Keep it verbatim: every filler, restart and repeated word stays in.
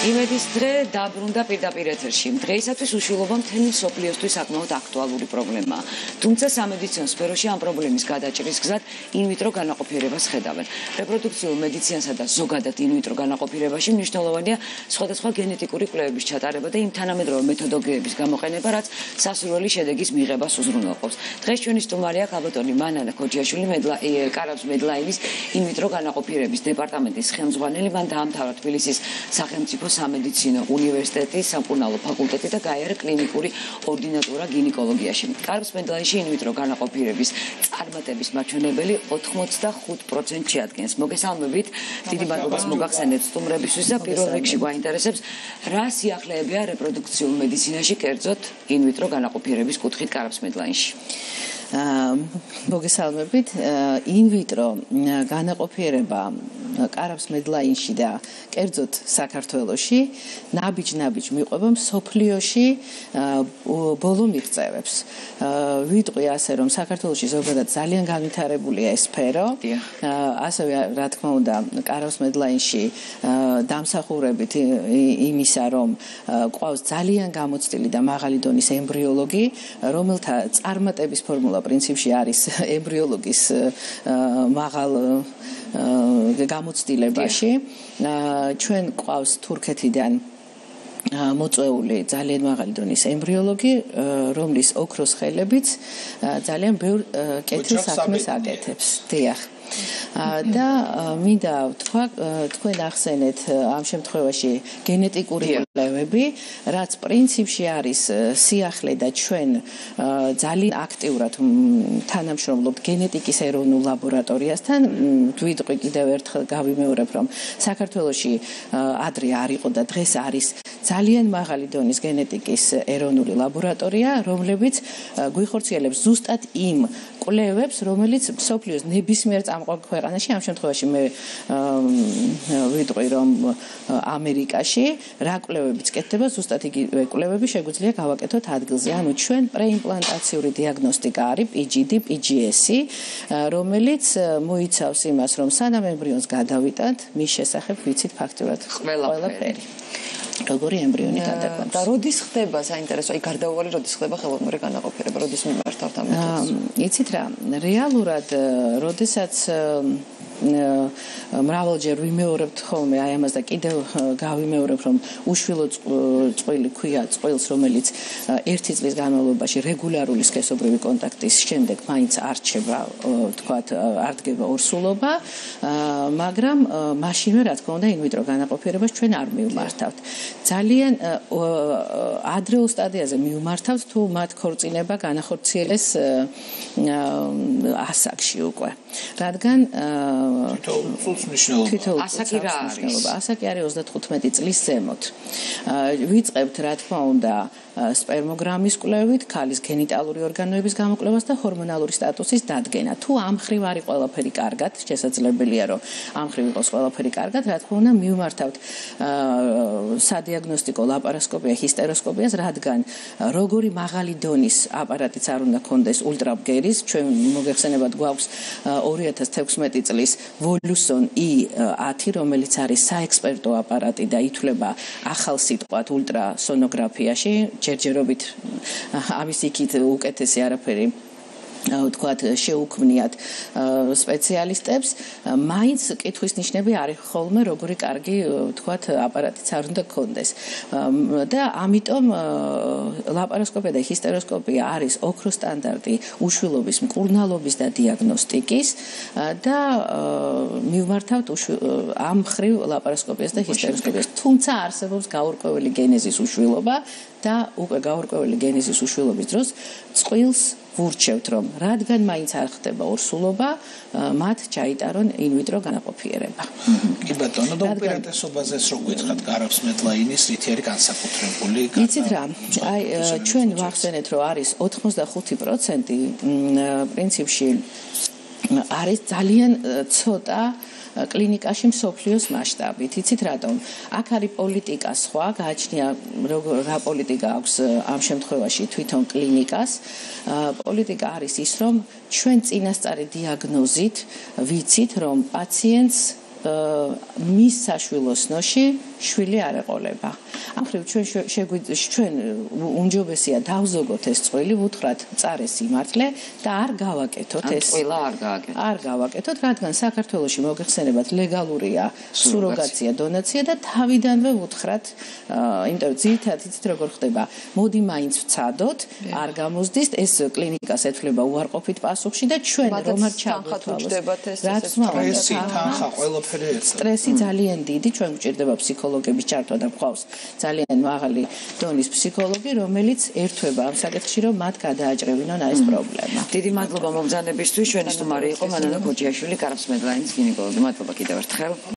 იმედის დღე დაბრუნდა პირდაპირ ეთერში. დღეისათვის უშვილობა მთელი მსოფლიოსთვის საკმაოდ აქტუალური პრობლემაა. თუმცა სამედიცინო სფეროში ამ პრობლემის გადაჭრის გზად ინვიტრო განაყოფიერებას ხედავენ. რეპროდუქციულ მედიცინასა და ზოგადად ინვიტრო განაყოფიერებაში მნიშვნელოვანია სხვადასხვა გენეტიკური კვლევების ჩატარება და იმ თანამედროვე მეთოდოლოგიების გამოყენება, რაც სასურველი შედეგის მიღებას უზრუნველყოფს. დღეს ჩვენი სტუმარია ქალბატონი მანანა ქოჯიაშვილი, კარავს მედლაინის ინვიტრო განაყოფიერების დეპარტამენტის ხელმძღვანელი. მან დაამთავრა თბილისის სახელმწიფო სამედიცინო უნივერსიტეტის სამკურნალო ფაკულტეტი და გაიარა კლინიკური ორდინატურა გინეკოლოგიაში. კარავს მედლაინში ინვიტრო განაყოფიერების წარმატების მაჩვენებელი ოთხმოცდახუთ პროცენტს შეადგენს. მოგესალმებით, დიდი მადლობა მოგახსენეთ სტუმრებისთვის და პირველ რიგში გვაინტერესებს, რა სიახლეებია რეპროდუქციულ მედიცინაში, კერძოდ ინვიტრო განაყოფიერების კუთხით კარავს მედლაინში. მოგესალმებით, ინვიტრო განაყოფიერება კარავს მედლაინში და კერძოდ საქართველოში ნაბიჯ-ნაბიჯ მიყვება მსოფლიოში ბოლო მიღწევებს. ვიტყვი ასე, რომ საქართველოში ზოგადად ძალიან განვითარებულია ეს სფერო. ასევე, რა თქმა უნდა, კარავს მედლაინში დამსახურებით იმისა, რომ ყავს ძალიან გამოცდილი და მაღალი დონის ემბრიოლოგი, რომელთა წარმატების ფორმულა პრინციპში არის ემბრიოლოგის მაღალ გამოცდილებაში. ჩვენ ყავს თურქეთიდან მოწვეული ძალიან მაღალი დონის ემბრიოლოგი, რომლის ოქროს ხელებიც ძალიან ბევრ კეთილ საქმეს აკეთებს. დიახ. და მინდა თქვა, თქვენ ახსენეთ ამ შემთხვევაში გენეტიკური კვლევები, რაც პრინციპში არის სიახლე და ჩვენ ძალიან აქტიურად თანამშრომლობთ გენეტიკის ეროვნულ ლაბორატორიასთან. ვიტყვი კიდევ ერთხელ გავიმეორებ, რომ საქართველოში ადრე არ იყო და დღეს არის ძალიან მაღალი დონის გენეტიკის ეროვნული ლაბორატორია, რომლებიც გვიხორციელებს ზუსტად იმ კვლევებს, რომელიც მსოფლიოს ნებისმიერ წამყვან ქვეყანაში, ამ შემთხვევაში მე ვიტყვი, რომ ამერიკაში რა კვლევებიც კეთდება, ზუსტად იგივე კვლევები შეგვიძლია გავაკეთოთ ადგილზე. ანუ ჩვენ პრეიმპლანტაციური დიაგნოსტიკა არის პი ჯი დი, პი ჯი ესი, რომელიც მოიცავს იმას, რომ სანამ ემბრიონს გადავიტანთ, მის შესახებ ვიცით ფაქტურად ყველაფერი. როგორი ემბრიონი გადაგვაქვს. და როდის ხდება საინტერესო, აი გარდაუვალი როდის ხდება ხელოვნური განაყოფიერება, როდის მიმართავთ ამ მეთოდს? იცით რა, რეალურად, როდესაც მრავალჯერ ვიმეორებთ ხოლმე აი ამას და კიდევ გავიმეორებ, რომ უშვილო წყვილი ქვია წყვილს, რომელიც ერთი წლის განმავლობაში რეგულარული სქესობრივი კონტაქტის შემდეგ მაინც არ რჩება, თქვათ, არ დგება ორსულობა, მაგრამ მაშინვე, რა თქმა უნდა, ინვიტრო განაყოფიერებას ჩვენ არ მივმართავთ. ძალიან ადრეულ სტადიაზე მივმართავთ, თუ მათ ქორწინება განახორციელეს ასაკში უკვე. რადგან თითოეულ ასაკი რა არის? ასაკი არის ოცდათხუთმეტი წლის ზემოთ. ვიწყებთ, რა თქმა უნდა, სპერმოგრამის კვლევით, ქალის გენიტალური ორგანოების გამოკვლევას და ჰორმონალური სტატუსის დადგენა. თუ ამ მხრივ არის ყველაფერი კარგად, შესაძლებელია, რომ ამ მხრივ იყოს ყველაფერი კარგად, რა თქმა უნდა, მივმართავთ სადიაგნოსტიკო ლაპარასკოპია, ჰისტეროსკოპიას, რადგან როგორი მაღალი დონის აპარატიც არ უნდა ქონდეს ულტრაბგერის, ჩვენ მოგეხსენებათ გვაქვს ორი ათას თექვსმეტი წლის ვოლუსონ ი ათი, რომელიც არის საექსპერტო აპარატი და ითვლება ახალ სიტყვად ულტრასონოგრაფიაში. ჯერჯერობით ამის იქით უკეთესი არაფერი თქვათ შეუქმნიათ სპეციალისტებს, მაინც კითხვის ნიშნები არის ხოლმე, როგორი კარგი თქვათ აპარატიც არ უნდა ქონდეს. და ამიტომ ლაპარასკოპია და ჰისტეროსკოპია არის ოქროს სტანდარტი უშვილობის მკურნალობის და დიაგნოსტიკის და მივმართავთ ამ მხრივ ლაპარასკოპიას და ჰისტეროსკოპიას. თუმცა არსებობს გაურკვეველი გენეზის უშვილობა და უკვე გაურკვეველი გენეზის უშვილობის დროს წყვილს ვურჩევთ, რომ რადგან მაინც არ ხდება ორსულობა, მათ ჩაიტარონ ინვიტრო განაყოფიერება. კი ბატონო, და უპირატესობაზეც რო გითხრათ, კარავს მედლაინის რითი არის განსაკუთრებული? იცით რა, აი ჩვენ ვახსენეთ, რომ არის ოთხმოცდახუთი პროცენტი, პრინციპში არის ძალიან ცოტა კლინიკაში მსოფლიოს მასშტაბით. იცით რატომ? აქ არის პოლიტიკა სხვა, გააჩნია როგორ რა პოლიტიკა აქვს ამ შემთხვევაში თვითონ კლინიკას. პოლიტიკა არის ის, რომ ჩვენ წინასწარი დიაგნოზით ვიცით, რომ პაციენტს მის საშვილოსნოში შვილი არ ეყოლება. ამ ხრივ ჩვენ შეგვიძლია ჩვენ უმჯობესია დავზოგოთ ეს წვილი, ვუთხრათ წარეს იმართლე და არ გავაკეთოთ ეს. წვილა არ გააკეთოთ. არ გავაკეთოთ, რადგან საქართველოში მოგეხსენებათ ლეგალურია სუროგაცია, დონაცია და თავიდანვე ვუთხრათ, იმიტომ ძირითადად იცით როგორ ხდება, მოდი მაინც ვცადოთ, არ გამოსდის, ეს კლინიკას ეთვლება უარყოფით პასუხში და ჩვენ რომ არ ჩავთვალოთ. რაც სტრესი, თანხა, ყველაფერი ერთად. სტრესი ძალიან დიდი, ჩვენ გვჭირდება ფსიქოლოგების ჩართვა და გვყავს ძალიან მაღალი დონის ფსიქოლოგი, რომელიც ერთვება ამ საკითხში, რომ მათ გადააჭრევინონ ეს პრობლემა. დიდი მადლობა მომბრძანებისთვის, ჩვენი სტუმარი იყო მანანა ქოჯიაშვილი, კარაფსმედლაინის გინეკოლოგი. მადლობა კიდევ ერთხელ.